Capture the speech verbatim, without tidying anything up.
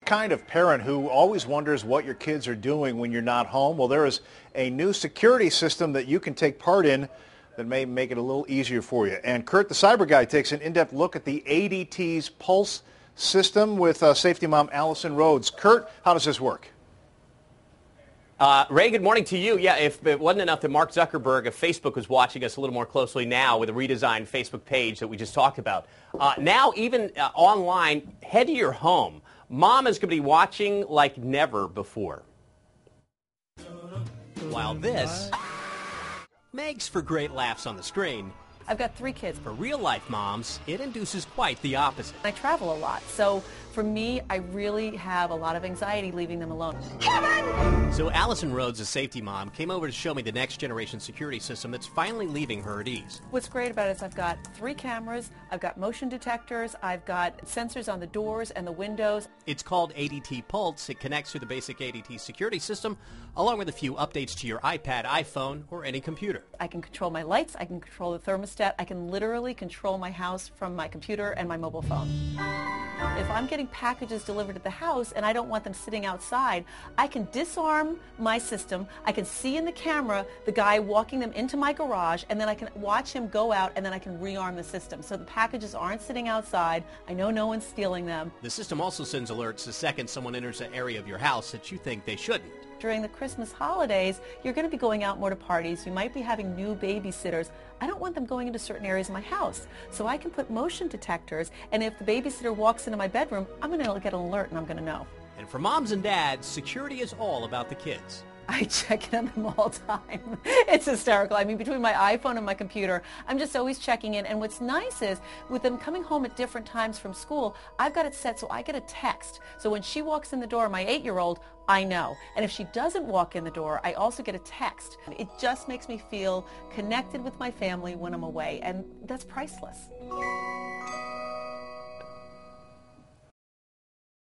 kind of parent who always wonders what your kids are doing when you're not home? Well, there is a new security system that you can take part in that may make it a little easier for you. And Kurt, the Cyberguy, takes an in-depth look at the A D T's Pulse system with uh, safety mom Allison Rhodes. Kurt, how does this work? Uh, Ray, good morning to you. Yeah, if it wasn't enough that Mark Zuckerberg of Facebook was watching us a little more closely now with a redesigned Facebook page that we just talked about, uh, now even uh, online, head to your home. Mom is going to be watching like never before. While this makes for great laughs on the screen, I've got three kids. for real-life moms, it induces quite the opposite. I travel a lot, so for me, I really have a lot of anxiety leaving them alone. So Allison Rhodes, a safety mom, came over to show me the next-generation security system that's finally leaving her at ease. What's great about it is I've got three cameras, I've got motion detectors, I've got sensors on the doors and the windows. It's called A D T Pulse. It connects to the basic A D T security system, along with a few updates to your iPad, iPhone, or any computer. I can control my lights, I can control the thermostat, I can literally control my house from my computer and my mobile phone. If I'm getting packages delivered to the house and I don't want them sitting outside, I can disarm my system, I can see in the camera the guy walking them into my garage, and then I can watch him go out, and then I can rearm the system. So the packages aren't sitting outside, I know no one's stealing them. The system also sends alerts the second someone enters an area of your house that you think they shouldn't. During the Christmas holidays, you're going to be going out more to parties. You might be having new babysitters. I don't want them going into certain areas of my house. So I can put motion detectors, and if the babysitter walks into my bedroom, I'm going to get an alert and I'm going to know. And for moms and dads, security is all about the kids. I check in on them all the time. It's hysterical. I mean, between my iPhone and my computer, I'm just always checking in. And what's nice is, with them coming home at different times from school, I've got it set so I get a text. So when she walks in the door, my eight-year-old, I know. And if she doesn't walk in the door, I also get a text. It just makes me feel connected with my family when I'm away, and that's priceless.